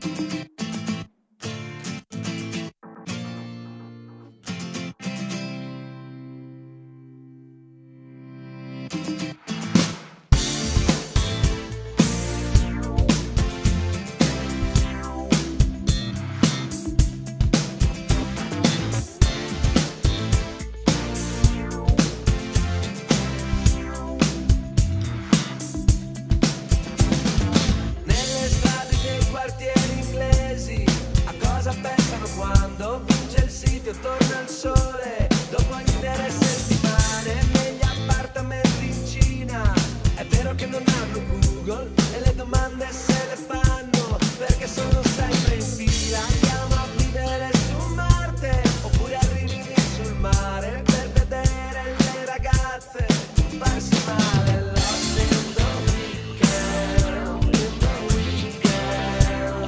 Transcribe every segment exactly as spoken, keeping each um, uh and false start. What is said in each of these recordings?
Quando vince il sito torna il sole, dopo intere settimane negli appartamenti in Cina. È vero che non hanno Google e le domande se le fanno perché sono sempre in fila. Andiamo a vivere su Marte oppure arrivi lì sul mare per vedere le ragazze farsi male. Lost in the weekend, in the weekend.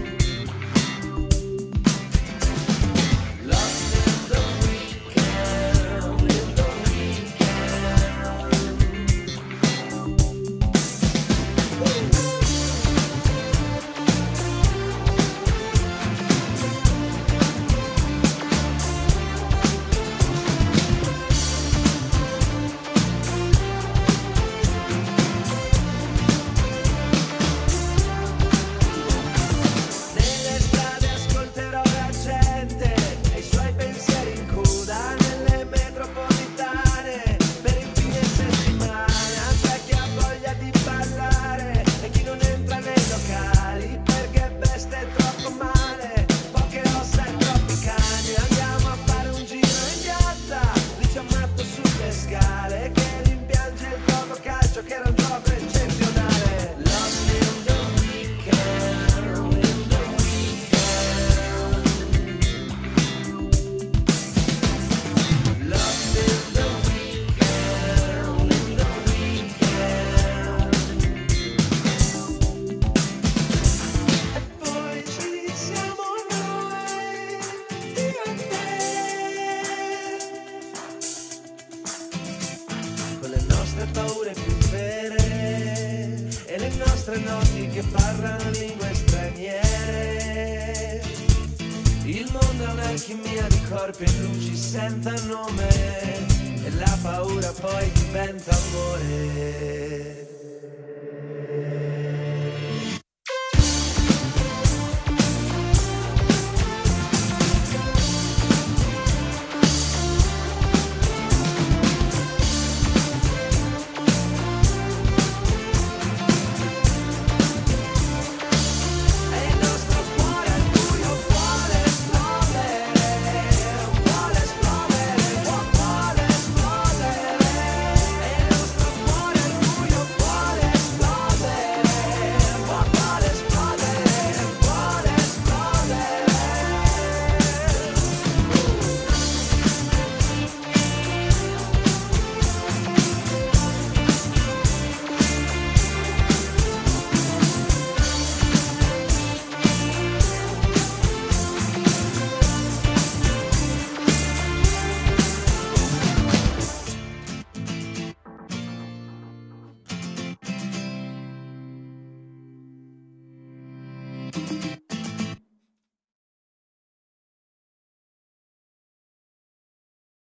Lost in the weekend, in the Nelle strade ascolterò la gente e i suoi pensieri in coda nelle metropolitane per il fine settimana. C'è chi ha voglia di ballare e chi non entra nei locali perché veste troppo male, poche ossa e troppi cani. Andiamo a fare un giro in piazza, lì c'è un matto sulle scale che rimpiange il gioco calcio che era un gioco eccezionale. Lost in the weekend, in the weekend. Lost in the weekend, in the weekend. E poi ci siamo noi, io e te, con le nostre paure più vere e le nostre notti che parlano lingue straniere. Il mondo è un'alchimia di corpi e luci senza nome e la paura poi diventa amore.